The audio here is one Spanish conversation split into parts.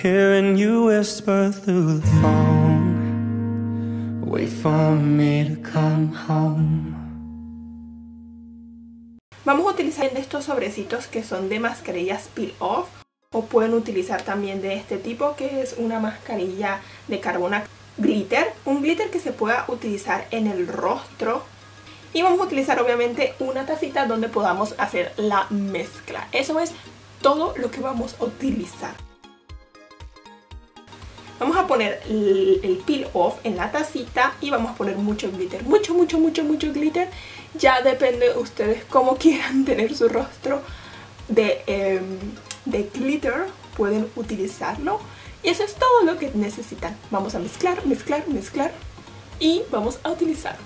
hearing you whisper through the phone. Wait for me to come home. Vamos a utilizar de estos sobrecitos que son de mascarillas peel off, o pueden utilizar también de este tipo que es una mascarilla de carbonato glitter, un glitter que se pueda utilizar en el rostro. Y vamos a utilizar obviamente una tacita donde podamos hacer la mezcla. Eso es todo lo que vamos a utilizar. Vamos a poner el peel off en la tacita y vamos a poner mucho glitter, mucho glitter. Ya depende de ustedes cómo quieran tener su rostro de glitter, pueden utilizarlo. Y eso es todo lo que necesitan. Vamos a mezclar y vamos a utilizar.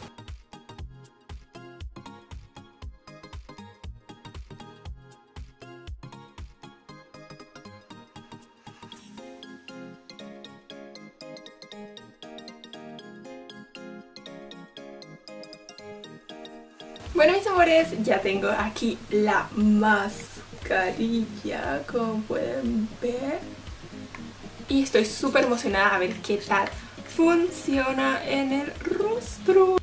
Bueno, mis amores, ya tengo aquí la mascarilla, como pueden ver. Y estoy súper emocionada a ver qué tal funciona en el rostro.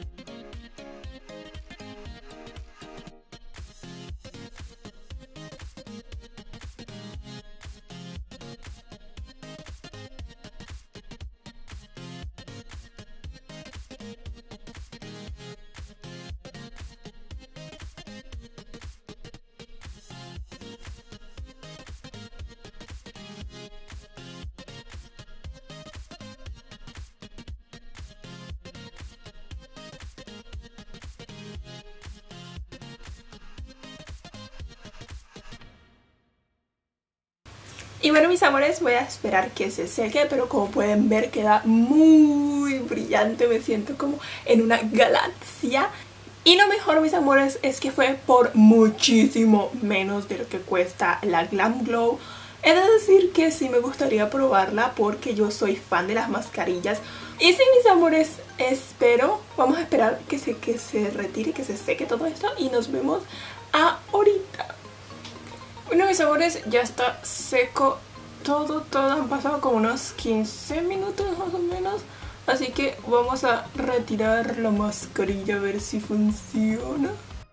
Y bueno, mis amores, voy a esperar que se seque, pero como pueden ver queda muy brillante. Me siento como en una galaxia. Y lo mejor, mis amores, es que fue por muchísimo menos de lo que cuesta la Glam Glow. He de decir que sí me gustaría probarla porque yo soy fan de las mascarillas. Y sí, mis amores, vamos a esperar que se retire, que se seque todo esto y nos vemos ahorita. Bueno, mis amores, ya está seco todo, han pasado como unos 15 minutos más o menos. Así que vamos a retirar la mascarilla a ver si funciona.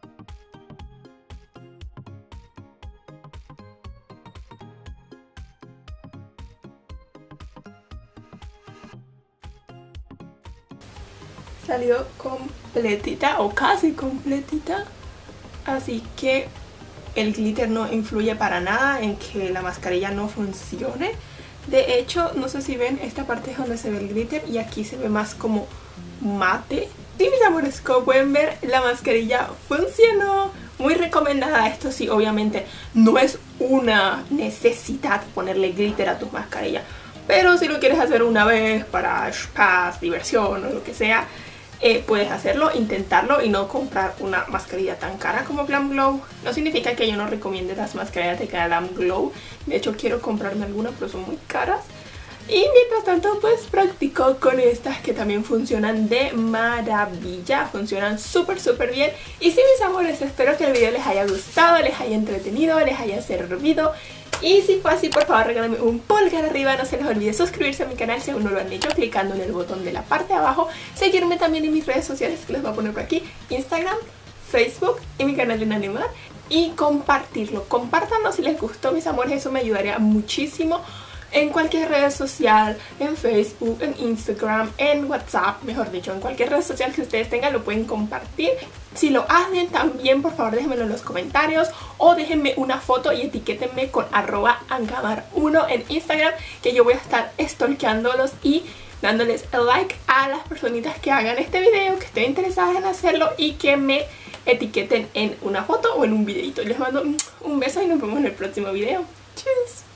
Salió completita o casi completita, así que el glitter no influye para nada en que la mascarilla no funcione. De hecho, no sé si ven, esta parte es donde se ve el glitter y aquí se ve más como mate. Sí, mis amores, como pueden ver, la mascarilla funcionó. Muy recomendada. Esto sí, obviamente no es una necesidad ponerle glitter a tu mascarilla, pero si lo quieres hacer una vez para paz, diversión o lo que sea, puedes hacerlo, intentarlo y no comprar una mascarilla tan cara como Glam Glow. No significa que yo no recomiende las mascarillas de Glam Glow. De hecho, quiero comprarme algunas, pero son muy caras. Y mientras tanto, pues practico con estas que también funcionan de maravilla. Funcionan súper bien. Y sí, mis amores, espero que el video les haya gustado, les haya entretenido, les haya servido. Y si fue así, por favor regálenme un pulgar arriba. No se les olvide suscribirse a mi canal si aún no lo han hecho, clicando en el botón de la parte de abajo. Seguirme también en mis redes sociales que les voy a poner por aquí: Instagram, Facebook y mi canal de Nanemar. Y compartirlo, compártanlo si les gustó, mis amores, eso me ayudaría muchísimo. En cualquier red social, en Facebook, en Instagram, en WhatsApp, mejor dicho, en cualquier red social que ustedes tengan lo pueden compartir. Si lo hacen también, por favor déjenmelo en los comentarios o déjenme una foto y etiquétenme con @angamar1 en Instagram, que yo voy a estar stalkeándolos y dándoles like a las personitas que hagan este video, que estén interesadas en hacerlo y que me etiqueten en una foto o en un videito. Les mando un beso y nos vemos en el próximo video. Tschüss.